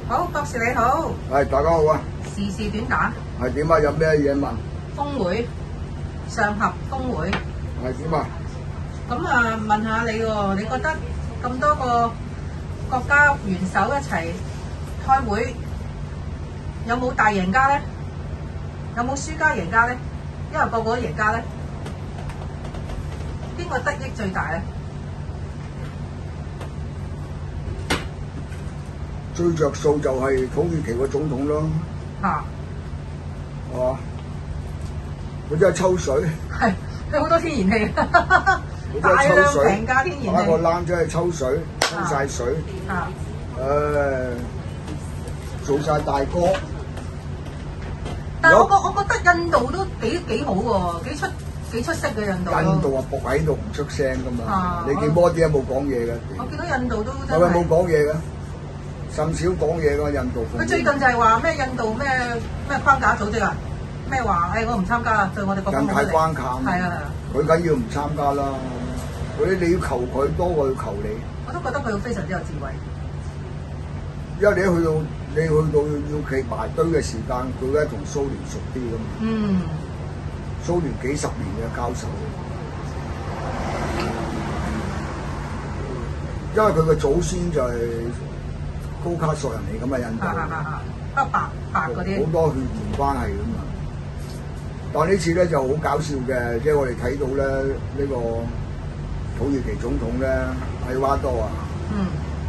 好，博士你好。 係大家好啊！ 時事短打。 係點啊？有咩嘢問？ 峰會，上合峰會。 係點啊？ 咁啊，問下你喎，你覺得咁多個國家元首一齊開會，有冇大贏家咧？有冇輸家贏家咧？因為個個都贏家咧，邊個得益最大咧？ 最着數就係土耳其個總統咯， 嚇， 係嘛？佢真係抽水， 係佢好多天然氣， 佢真大量係抽水， 平價天然打個氣。 冷真係抽水，抽晒水， 啊， 做晒大哥。 但係我覺得印度都幾好喎，幾出色嘅印度。 印度啊，伏喺度唔出聲噶嘛。 啊你見摩啲有冇講嘢嘅？ 我見到印度都真係咪冇係。 講嘢嘅？甚少講嘢㗎印度。 佢最近就係話咩印度咩框架組織啊，咩話我唔參加啦，對我哋國家冇印太利。 關卡。 係啊， 佢梗要唔參加啦。你要求佢多過要求你。 我都覺得佢非常之有智慧。 因為你去到要企埋堆嘅時間，佢咧同蘇聯熟啲㗎嘛。 嗯。 蘇聯幾十年嘅交手，因為佢嘅祖先就係高卡索人嚟㗎嘛，印度。 白嗰啲。 好多血緣關係㗎嘛。但呢次咧就好搞笑嘅，即係我哋睇到咧呢個土耳其總統咧埃瓦多啊。 嗯。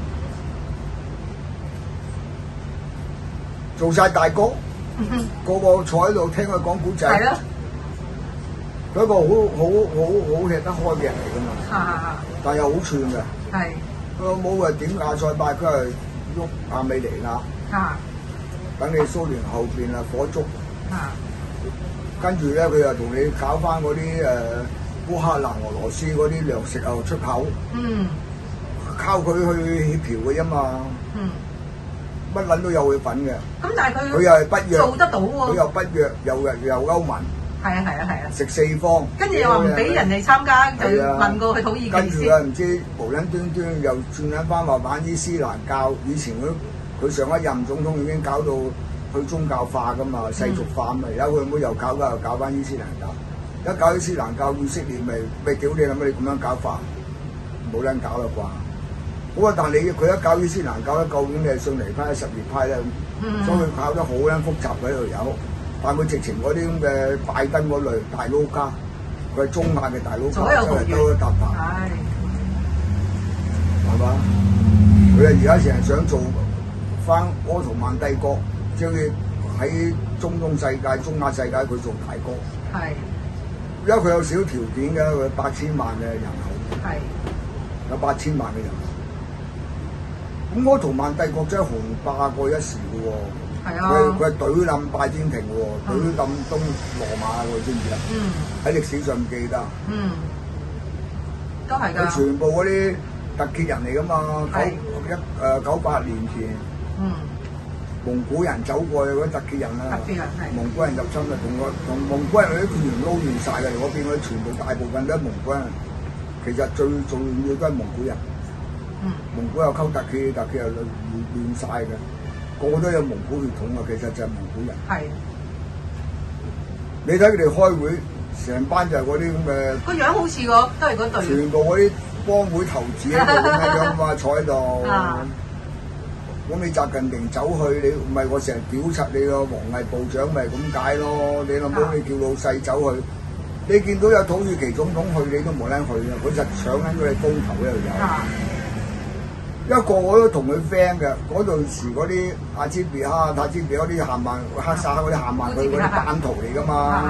做晒大哥，個個坐喺度聽佢講古仔。 係咯。 佢一個好吃得開嘅人嚟㗎嘛。但係又好串嘅。 係。 佢老母話點亞塞拜，佢係喐亞美尼亞。等你蘇聯後邊啊火燭。跟住咧，佢又同你搞翻嗰啲烏克蘭、俄羅斯嗰啲糧食又出口。嗯。靠佢去協調嘅啫嘛。嗯。乜撚都有佢份嘅。 咁但係佢又係北約做得到喎。 佢又北約，又歐盟。 係啊！ 食四方。 跟住又話唔俾人哋參加，就問過去土耳其先。 跟住啊，唔知無撚端端又轉緊翻話玩伊斯蘭教。以前佢上一任總統已經搞到去宗教化噶嘛，世俗化嘛。而家佢妹又搞翻伊斯蘭教。一搞伊斯蘭教，以色列咪屌你啦！乜你咁樣搞法，冇撚搞啦啩？好啊！但係佢一搞伊斯蘭教咧，究竟你係信尼派、什葉派咧？所以佢搞得好撚複雜嘅呢條友。但佢直情嗰啲咁嘅拜登嗰類大佬家，佢係中亞嘅大佬家，真係都搭棚，係嘛？佢而家成日想做翻奧圖曼帝國，即係喺中東世界、中亞世界佢做大哥。係。因為佢有少條件嘅，佢8000萬嘅人口。係。有8000萬嘅人口。咁奧圖曼帝國真係雄霸過一時嘅喎。係啊！佢係懟冧拜占庭喎，懟冧東羅馬喎，知唔知啊？喺歷史上唔記得。 都係㗎。 佢全部嗰啲突厥人嚟㗎嘛，98年前。蒙古人走過去嗰啲突厥人啊。突厥人係。蒙古人入侵啊，同蒙古人嗰啲片源撈亂晒嘅，嗰邊嗰啲全部大部分都係蒙古人。其實最重要都係蒙古人。蒙古又溝突厥，突厥又亂晒嘅。個個都有蒙古血統啊，其實就係蒙古人。係。你睇佢哋開會，成班就係嗰啲咁嘅。個樣好似都係嗰隊。全部嗰啲幫會頭子喺度咁樣嘛，坐喺度。咁你習近平走去，你唔係我成日屌柒你個王毅部長，咪咁解咯？你老母你叫老細走去，你見到有土耳其總統去，你都冇撚去啊！佢就搶緊佢哋高頭嗰度有。因為個個都同佢 friend 嘅，嗰陣時嗰啲阿茲別克、塔茲別嗰啲限曼、黑沙嗰啲限曼佢嗰啲版圖嚟㗎嘛。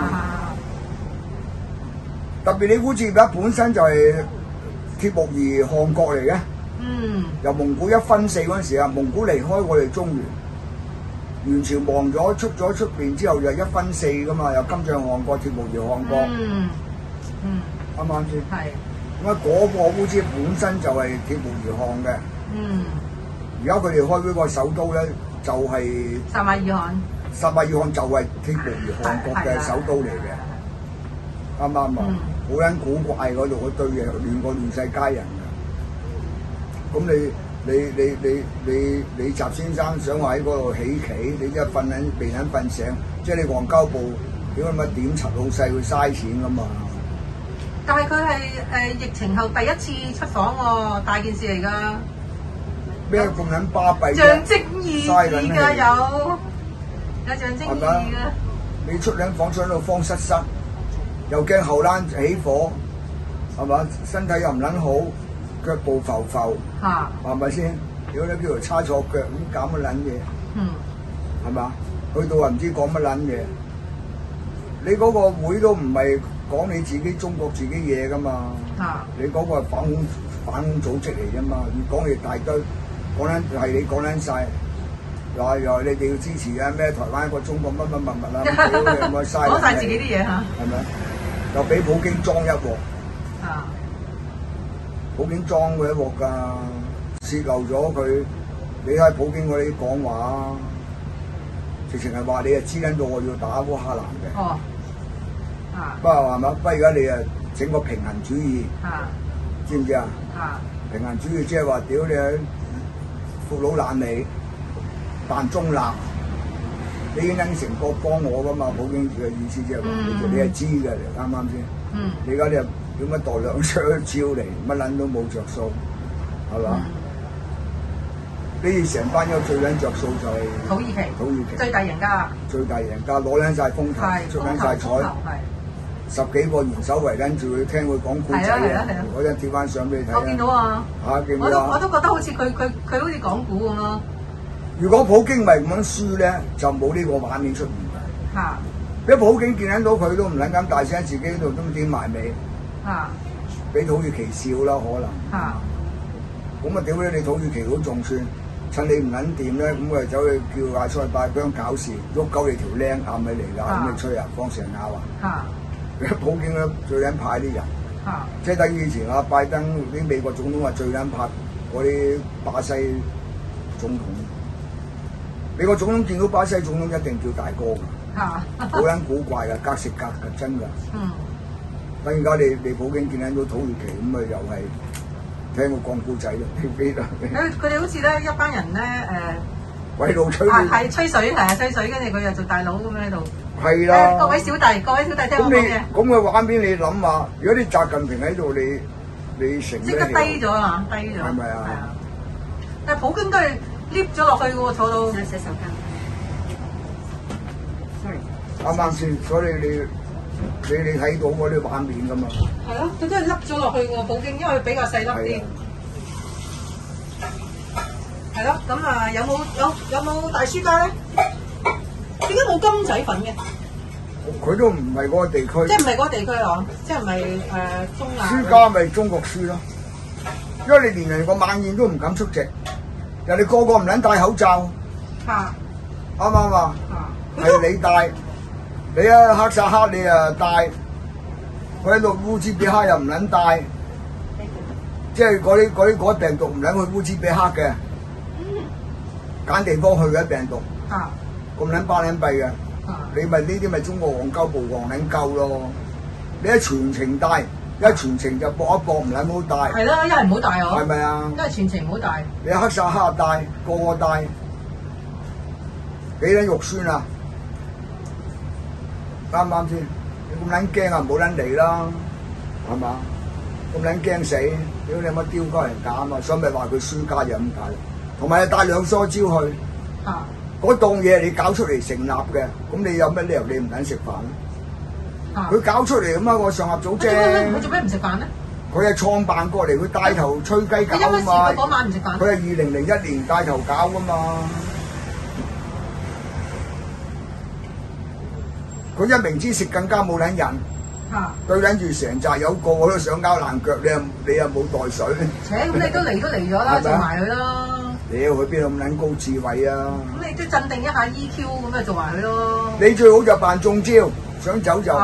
特別你烏茲別克本身就係鐵木兒汗國嚟嘅。由蒙古1分4嗰陣時啊，蒙古離開我哋中原，元朝亡咗，出邊之後就1分4㗎嘛，有金帳汗國、鐵木兒汗國。啱唔啱先？係。咁啊，嗰個烏茲本身就係鐵木兒汗嘅。而家佢哋開嗰個首都咧，就係薩馬爾罕。薩馬爾罕就係鐵木兒汗國嘅首都嚟嘅，啱唔啱啊？好撚古怪嗰度嗰堆嘢，亂過亂世佳人嘅。咁你你習先生想話喺嗰度起棋，你即係未瞓醒，即係你黃膠部點解乜點柒老細會嘥錢㗎嘛？ 但係佢係疫情後第一次出訪喎，大件事嚟㗎。 咩咁撚巴閉啫？ 象徵意義㗎有象徵意義㗎。 你出兩房出到慌失失，又驚後欄起火，係嘛？身體又唔撚好，腳步浮浮，係咪先？如果你叫做叉錯腳咁搞乜撚嘢？係嘛？去到唔知講乜撚嘢。你嗰個會都唔係講你自己中國自己嘢㗎嘛？你嗰個係反恐組織嚟啫嘛，越講越大堆，講緊係你講緊晒。又你哋要支持啊！咩台灣一個中國乜啦，有冇嘥？ 講晒自己啲嘢嚇， 係咪？又俾普京裝一鑊，普京裝佢一鑊㗎，泄漏咗佢。你睇普京嗰啲講話，直情係話你係知緊到我要打烏克蘭嘅。不過係嘛？不過而家你啊整個平衡主義，知唔知啊？平衡主義即係話屌你喺闊佬懶你。扮中立，你已經應承過幫我噶嘛？普京嘅意思即係話，你係知嘅，啱唔啱先？你而家你又點解代兩張招嚟，乜撚都冇着數，係嘛？呢成班友最撚着數就係土耳其最大贏家，攞撚晒風頭，出撚晒彩，10幾個元首圍撚住佢聽佢講古仔啊！嗰陣貼翻相俾你睇。 我見到啊，我都覺得好似佢好似講古咁咯。 如果普京咪咁樣輸咧，就冇呢個畫面出現嘅。俾普京見到佢都唔撚咁大聲，自己喺度都點埋尾。俾土耳其笑啦，可能。咁啊屌你土耳其都仲算，趁你唔撚掂咧，咁佢走去叫阿塞拜疆搞事，喐鳩你條僆啱咪嚟㗎，咁你吹啊，放蛇咬啊！普京咧最撚派啲人，即係等於以前阿拜登啲美國總統話最撚派嗰啲巴西總統。美國總統見到巴西總統一定叫大哥㗎，好撚古怪㗎，格食格㗎，真㗎。等而家你普京見到土耳其咁啊，又係聽個講古仔咯，飛得。 佢哋好似咧一班人咧鬼佬吹。 係吹水，吹水，跟住佢又做大佬咁喺度。 係啦。 各位小弟聽我講嘅。 咁嘅畫面你諗下，如果你習近平喺度，你成即刻低咗啊！低咗。 係咪啊？ 係啊。但係普京都係。lift 咗落去嘅喎，坐到。洗手間。sorry。 啱啱先，所以你睇到嗰啲畫面㗎嘛？ 係咯，佢都係凹咗落去喎，普京，因為佢比較細粒啲。係咯，咁啊有冇大輸家咧？點解冇金仔粉嘅？ 佢都唔係嗰個地區。 即係唔係嗰個地區啊？即係唔係中亞？ 輸家咪中國輸咯，因為你連人個晚宴都唔敢出席。人哋個個唔撚戴口罩，啱唔啱啊？係你戴，你啊黑薩克你啊戴，佢喺度烏茲別克又唔撚戴，即係嗰啲病毒唔撚去烏茲別克嘅，揀地方去嘅病毒，咁撚巴撚閉嘅，你咪呢啲咪中國黃鳩部黃撚鳩咯，你一全程戴。一全程就搏一搏，唔撚好戴。 係咯，一係唔好戴我。 係咪啊？ 一係全程唔好戴。 你黑薩克戴，個個戴，幾撚肉酸啊？啱唔啱先？你咁撚驚啊，唔好撚嚟啦，係嘛？咁撚驚死，屌你乜丟鳩人架啊嘛！所以咪話佢輸家就咁解。同埋你帶兩梳蕉去，嗰檔嘢你搞出嚟成立嘅，咁你有乜理由你唔撚食飯咧？佢搞出嚟咁啊！個上合組啫。 佢做咩唔食飯咧？ 佢係創辦過嚟，佢帶頭吹雞搞啊嘛。 佢因乜事嗰晚唔食飯？ 佢係2001年帶頭搞噶嘛。佢一明知食更加冇撚癮。對撚住成扎有個個都想交爛腳，你又冇袋水。 咁你都嚟咗啦，做埋佢啦。 屌佢邊度咁撚高智慧啊？ 咁你都鎮定一下 EQ 咁就做埋佢咯。 你最好就扮中招。想走就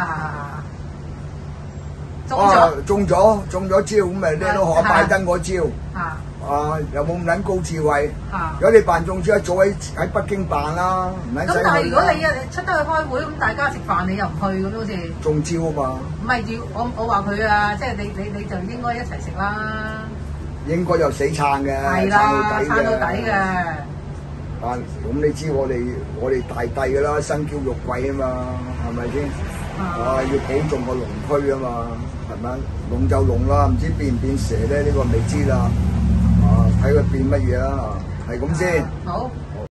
中咗招咁咪叻到學拜登嗰招又冇咁撚高智慧。如果你辦中招一早喺北京辦啦，唔撚使去。咁但係如果你出得去開會，咁大家食飯你又唔去咁好似中招啊嘛。 唔係我話佢啊，即係你就應該一齊食啦。 應該就死撐嘅， 係啦，撐到底嘅。 啊，咁你知我哋大帝㗎啦，身嬌肉貴啊嘛，係咪先？啊，要保重個龍區啊嘛，係咪？龍就龍啦，唔知變唔變蛇咧？呢個未知啦。啊，睇佢變乜嘢啦，係咁先。 好。